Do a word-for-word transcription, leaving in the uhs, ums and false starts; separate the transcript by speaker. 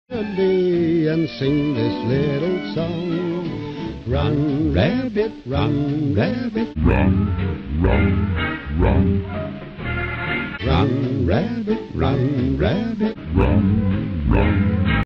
Speaker 1: Melody and sing this little song. Run, rabbit, run, rabbit,
Speaker 2: Run, run, run,
Speaker 1: run, rabbit, run, rabbit.
Speaker 2: run, run.